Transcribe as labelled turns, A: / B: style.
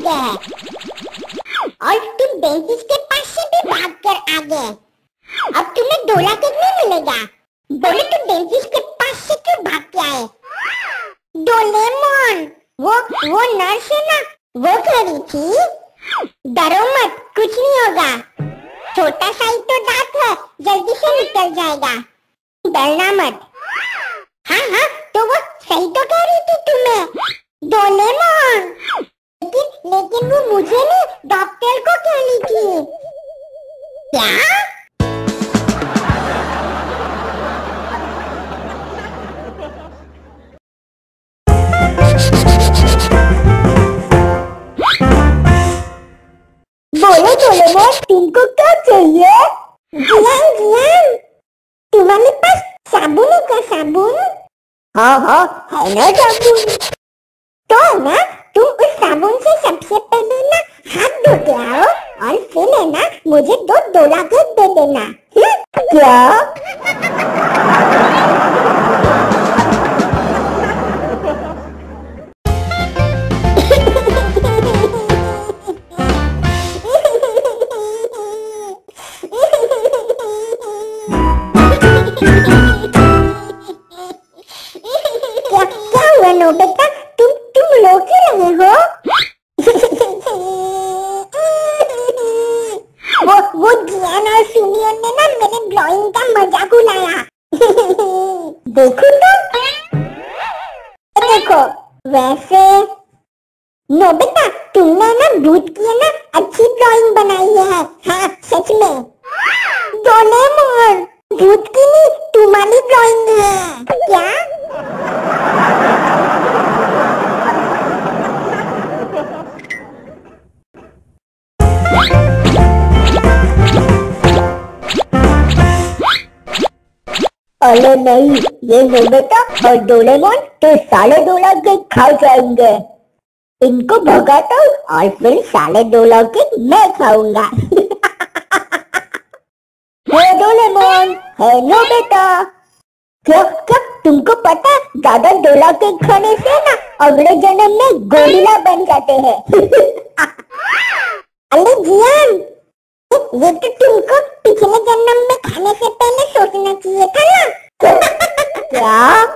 A: गए हैं और तुम बेंचेस के पास से भी भागकर आ गए। अब तुम्हें डोला केक नहीं मिलेगा। बोले तुम बेंचेस के पास से क्यों भाग के आए? डोरेमोन, वो नर्स है ना, वो कह रही थी डरो मत, कुछ नहीं होगा, छोटा सा ही तो दांत है, जल्दी से निकल जाएगा, डरना मत। हाँ हाँ, तो वो सही तो कह रही थी तुम्हें, डोरेमोन। लेकिन वो मुझे नहीं, डॉक्टर को कह रही थी। क्या? बोलो डोरेमोन, तुमको क्या चाहिए? जियान, तुम्हारे पास साबुन है क्या? साबुन? हाँ हाँ, है ना साबुन। तो ना तुम उस साबुन से सबसे पहले ना हाथ धो के आओ और फिर है ना मुझे 2 डोला केक दे देना। क्या? क्या हुआ नोबिता, तुम रो क्यों रहे हो? वो जियान और सुनियन ने ना मेरे ड्राइंग का मजाक उड़ाया। देखो तो देखो, वैसे नोबिता तुमने ना भूत की ना अच्छी ड्राइंग बनाई है। हाँ सच में। डोरेमोन, भूत की नहीं तुम्हारी ड्राइंग है क्या? अरे नहीं, ये नोबिता और डोरेमोन तो साले डोला केक खा जाएंगे। इनको भगाता हूँ और फिर साले डोला केक मैं खाऊंगा। हे डोरेमोन, हे नोबिता, क्या क्या तुमको पता ज्यादा डोला केक खाने से ना अगले जन्म में गोरिल्ला बन जाते हैं। अरे जियान, ये तो तुमको पिछले जन्म में खाने से पहले सोचना चाहिए था ना। क्या?